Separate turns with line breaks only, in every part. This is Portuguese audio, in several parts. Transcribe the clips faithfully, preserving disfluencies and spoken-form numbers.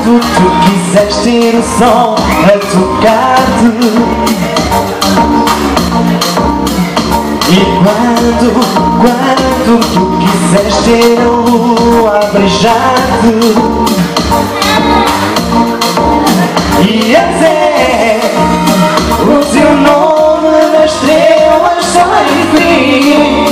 quando tu quiseres ter o som a tocar-te, e quando, quando tu quiseres ter a lua a beijar-te, e até o teu nome nas estrelas sai frio,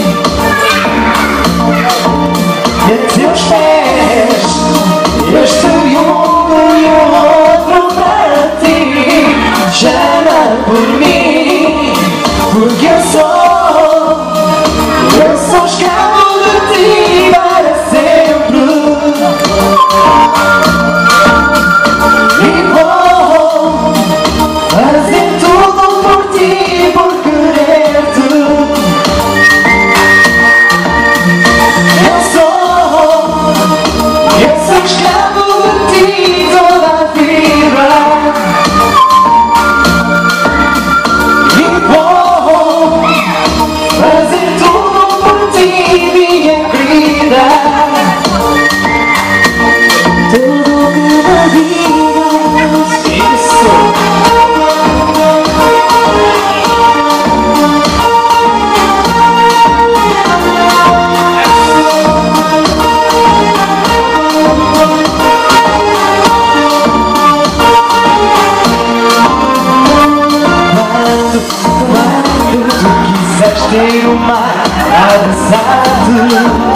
e a teus pés este mundo e o outro para ti. Chama por mim, porque eu sou, eu sou escravo de ti para sempre, e vou fazer tudo por ti, por querer-te. Eu sou, eu sou escravo de ti toda a vida, e vou fazer tudo por ti, minha querida. Tudo que me digas. Isso! Ter o mar a dançar-te,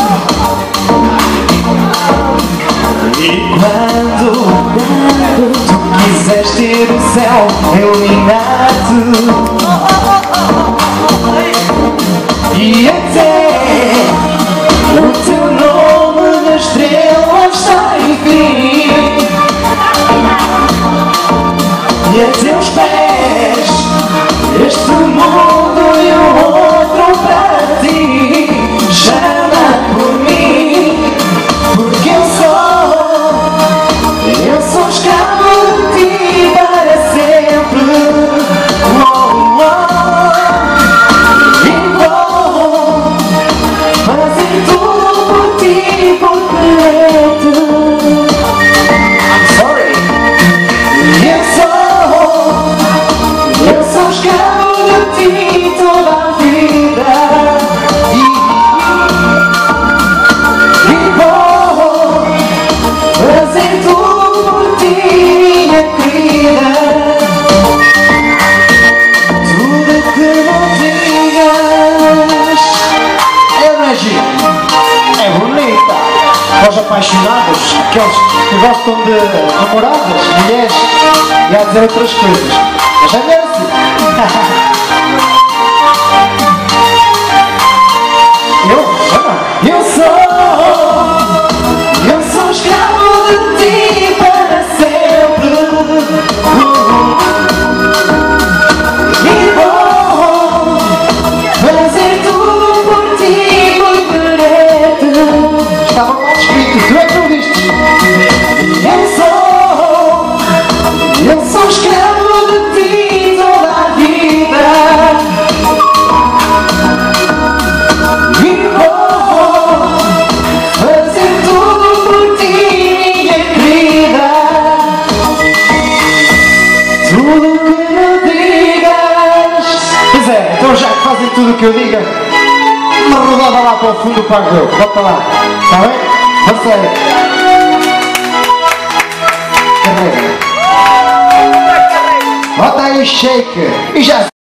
e quando, quando tu quiseres ter o céu a iluminar-te, e até o teu nome nas estrelas sai frio, e a teus pés este mundo e o outro para ti. Chama por mim, porque eu sou, eu sou escravo de ti para sempre. Oh, oh. E vou fazer tudo por ti, por querer-te. I'm sorry. Eu sou, eu sou escravo de ti toda a vida, e, e vou fazer tudo por ti, minha querida. Tudo que me digas. É mágico, é bonita. Para os apaixonados, aqueles que gostam de namoradas, mulheres, e a dizer outras coisas. Mas é assim. Eu, eu sou, eu sou escravo de ti para sempre, e vou fazer tudo por ti, por querer-te. Estava mal escrito, tu é que não viste? Eu sou, eu sou escravo de ti toda a vida, e vou fazer tudo por ti, minha querida. Tudo que me digas. Pois é, então já que fazem tudo o que eu diga, uma rodada lá para o fundo do parque. Volta lá, está bem? Força aí. Carrega. Bota aí o shake e já